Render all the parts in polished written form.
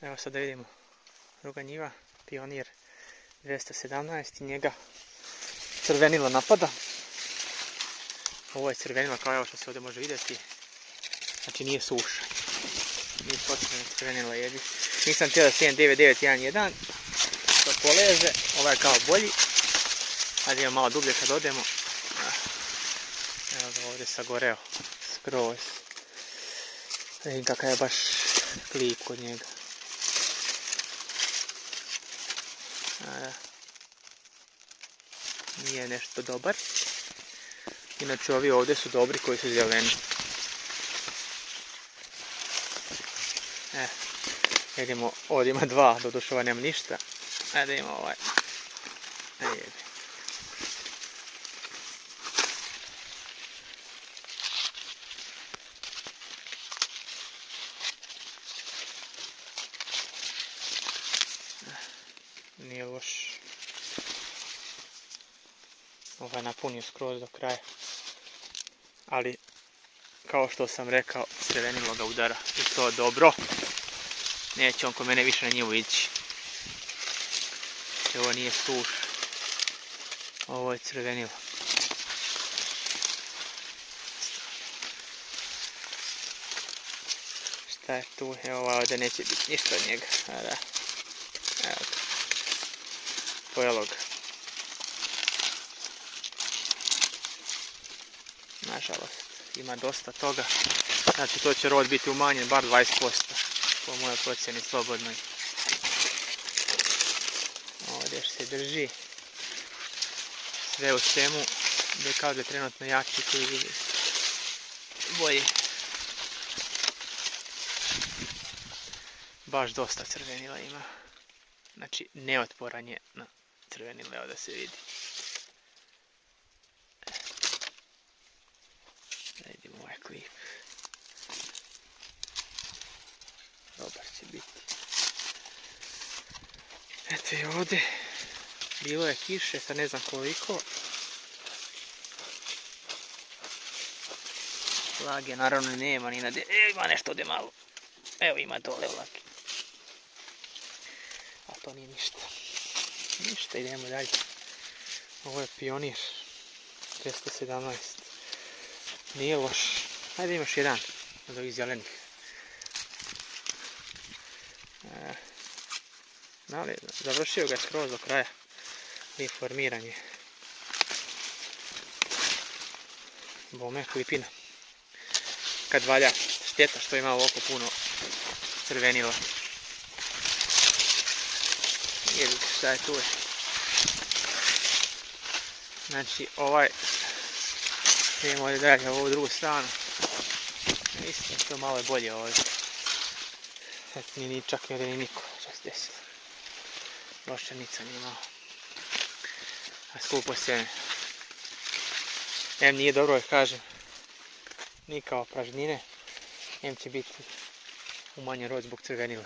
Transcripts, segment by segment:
Evo sad da vidimo. Druga njiva, Pionir 217 i njega crvenilo napada. Ovo je crvenilo kao evo što se ovdje može vidjeti. Znači nije suša. Nije potrebno crvenilo jedi. Nisam htio da sijem 9911. To poleže. Ovaj je kao bolji. Hajde imam malo dublje kad odemo. Evo ga ovdje sagoreo. Skroz. Vidim kakav je baš klip kod njega. Nije nešto dobar. Inače ovi ovdje su dobri koji su zeleni. Vidimo, ovdje ima dva, doduše ovaj nema ništa. Ajde ima ovaj. Nije loš. Ovaj napunio skroz do kraja. Ali, kao što sam rekao, crvenilo ga udara. I to dobro. Neće on ko mene više na njivu ići. Ovo nije suš. Ovo je crvenilo. Šta je tu? Evo ovdje neće biti ništa od njega. Da. Evo ga. Pojelo ga. Nažalost, ima dosta toga. Znači to će rod biti umanjen bar 20%. Po mojoj procjeni slobodnoj. Ovdje još se drži. Sve u svemu. Gdje kao da je trenutno jači koji vidi. Bolje. Baš dosta crvenila ima. Znači neotporan je na crvenilo, evo da se vidi. Da vidimo ovaj klip. Dobar će biti. Eto i ovdje. Bilo je kiše, sad ne znam koliko. Vlage naravno nema ni na ima nešto ovdje malo. Evo ima dole vlage. A to nije ništa. Ništa, idemo dalje. Ovo je Pionir 217. Nije loš. Hajde imaš jedan od ovih zelenih. Ali završio ga skroz do kraja. I formiranje. Bome klipina. Kad valja, šteta što ima ovako puno crvenila. Vidite šta je tu. Znači ovaj, idemo ovdje dalje ovu drugu stranu. Mislim to malo je bolje ovdje. Ni čak ni ovdje ni niko, što se desilo. Loščanica nije malo. A skupo sjeme. Em nije dobro, kažem, ni kao pražnine. Em će biti umanjen rod zbog crvenila.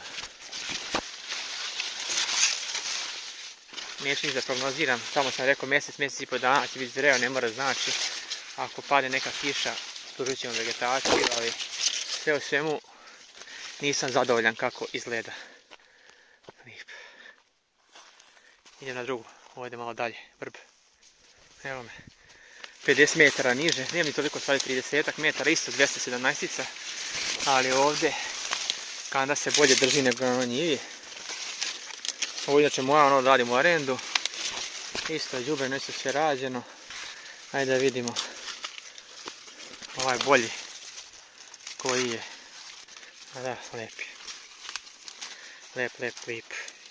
Neću ništa prognoziram, samo sam rekao mjesec i po dana će biti zreo, ne mora znači. Ako padne neka kiša, služit ćemo vegetaciju, ali sve u svemu nisam zadovoljan kako izgleda. Lijep. Idem na drugu, ovdje malo dalje, brb. Evo me, 50 metara niže, nije mi toliko stvari 30 metara, isto 217-ica, ali ovdje kanda se bolje drži nego na njivi. Ovo inače moja, ono radim u arendu. Isto je đubre, nešto sve rađeno. Ajde da vidimo. Ovaj bolji. Koji je. A da, lep je. Lep klip.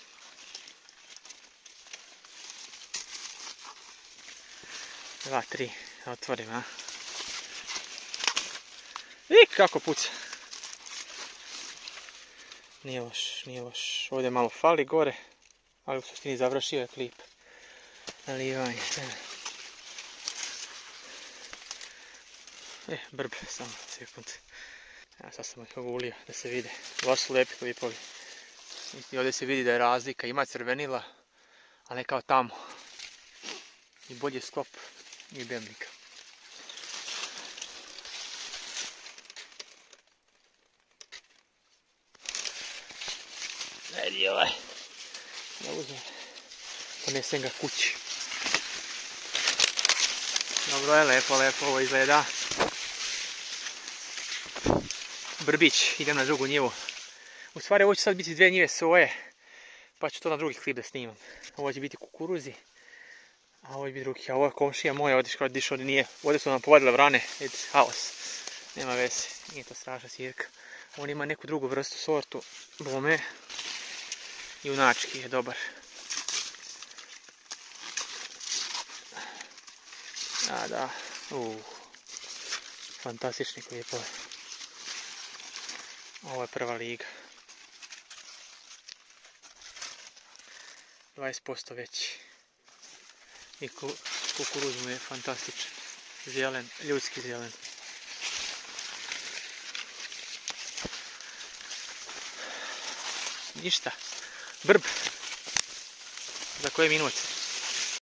Dva, tri. Otvorim, a. I kako puca. Nije loš. Ovdje malo fali gore. Ali u suštini završio je klip. Nalivanje. Brb, samo sekund. Ja sad sam ih ogulio da se vide. Baš su lepi klipovi. I ovdje se vidi da je razlika. Ima crvenila, ali ne kao tamo. I bolji sklop i bemnika. Edi ovaj. Da uzmem. Ponesem ga kući. Dobro je, lepo ovo izgleda. Brbić, idem na drugu njivu. U stvari ovo će sad biti 2 njive soje, pa ću to na drugi klip da snimam. Ovo će biti kukuruzi, a ovo će biti drugi. A ovo je komšija moja, odišao nije. Ovdje su nam povadile vrane, vidite, haos. Nema veze, nije to strašna svirka. On ima neku drugu vrstu sortu, bome. Junački je dobar. A da, fantastični klipovi. Ovo je prva liga. 20% veći. I kukuruz mu je fantastičan. Zelen, ljudski zelen. Ništa. Brb. Za koji minut?